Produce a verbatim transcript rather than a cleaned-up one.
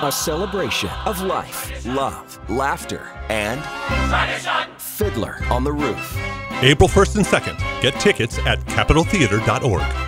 A celebration of life, love, laughter, and Fiddler on the Roof. April first and second. Get tickets at capitol theater dot org.